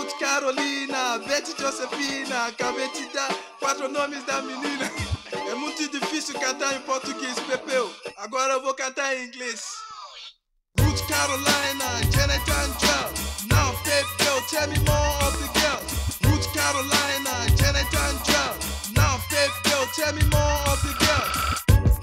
Ruth Carolina, Betty Josefina. Acabei de dar 4 nomes da menina. É muito difícil cantar em português, Pepeu. Agora eu vou cantar em inglês. Ruth Carolina, Janet and Joe. Now Pepeu, tell me more of the girls. Ruth Carolina, Janet and Joe. Now Pepeu, tell me more of the girls.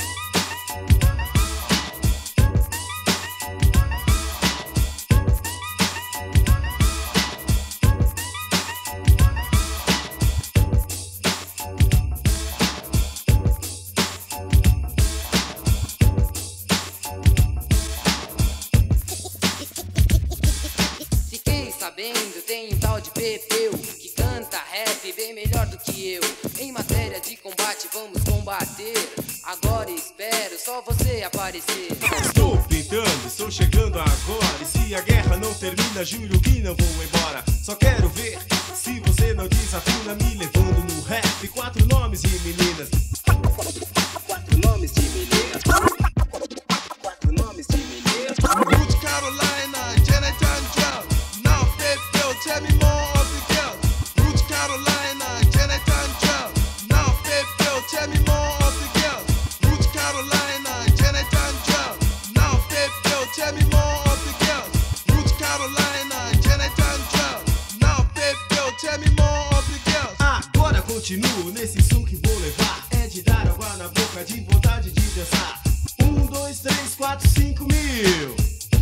Tem um tal de Pepeu que canta rap bem melhor do que eu. Em matéria de combate vamos combater. Agora espero só você aparecer. Estou pintando, estou chegando agora. E se a guerra não termina, juro que não vou embora. Só quero ver se você não desafina, me levando no rap. 4 nomes de meninas. 4 nomes de meninas. 4 nomes de meninas. Ruth Carolina, Janet and Joe. Now Pepeu, tell me more of the girls. Ruth Carolina, Janet and Joe. Now Pepeu, tell me more of the girls. Ruth Carolina, Janet and Joe. Now Pepeu, tell me more of the girls. Ruth Carolina, Janet and Joe. Now Pepeu, tell me more of the girls. Agora continuo nesse som que vou levar. É de dar água na boca, de vontade de dançar. 1, 2, 3, 4, 5 mil.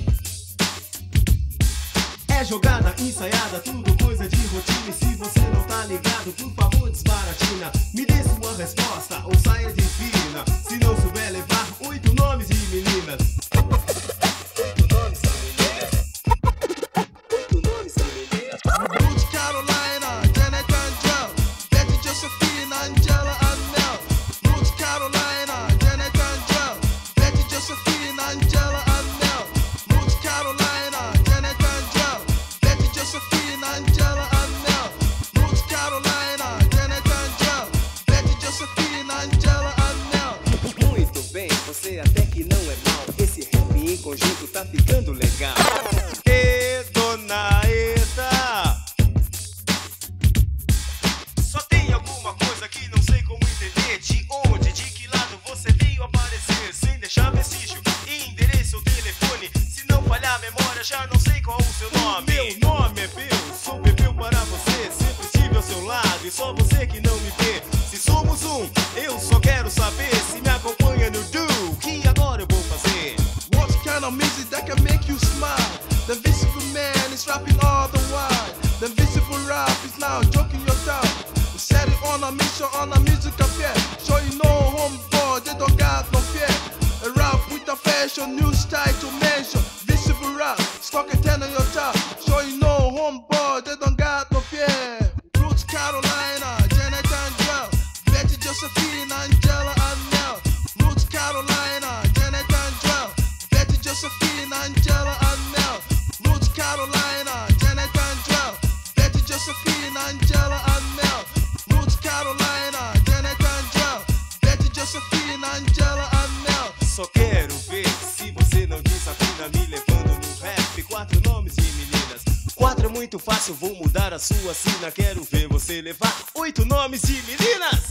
É jogada, ensaiada, tudo coisa de rotina. E se você não tá ligado, por favor desbaratina. Me dê sua resposta ou saia de fina. Se não souber levar 8 nomes de meninas. 8 nomes de meninas. 8 nomes de meninas. Ruth Carolina, Janet and Joe. Betty Josephine, Angela and Mel. Ruth Carolina, Janet and Joe. Betty Josephine, Angela and Mel. Ruth Carolina, Janet and Joe. Betty Josephine, Angela and Mel. Ruth Carolina, Janet and Joe. Betty Josephine, Angela and Mel. Muito bem, você até que não é mal. Esse rap em conjunto tá ficando legal. E dona Eda, só tem alguma coisa que não sei como entender. De onde, de que lado você veio aparecer? Sem deixar vestígio, endereço ou telefone. Se não falhar a memória, já não sei qual o seu nome. Meu nome é Peu, sou Pepeu para você. Sempre estive ao seu lado e só você que não me vê. Se somos um, eu só quero saber se me acompanha no do. Que agora eu vou fazer? What kind of music that can make you smile? The invisible man is rapping all the while. The invisible rap is now joking your town. We set it on a mission, on a music affair. Sure you know homeboy, they don't got no fear. A rap with a fashion, new style to mention. Visible rap, stock a 10 on your top. Sure you know homeboy, they don't got no fear. Ruth Carolina, Janet and Joe. Betty Josephine, Angela and Mel. Ruth Carolina, Janet and Joe. Betty Josephine, Angela and Mel. Ruth Carolina, Janet and Joe. Betty Josephine, Angela and Mel. Ruth Carolina, Janet and Joe. Betty Josephine, Angela and Mel. Só quero ver se você não desafina, me levando no rap. 4 nomes de meninas. 4 é muito fácil, vou mudar a sua sina. Quero ver você levar 8 nomes de meninas.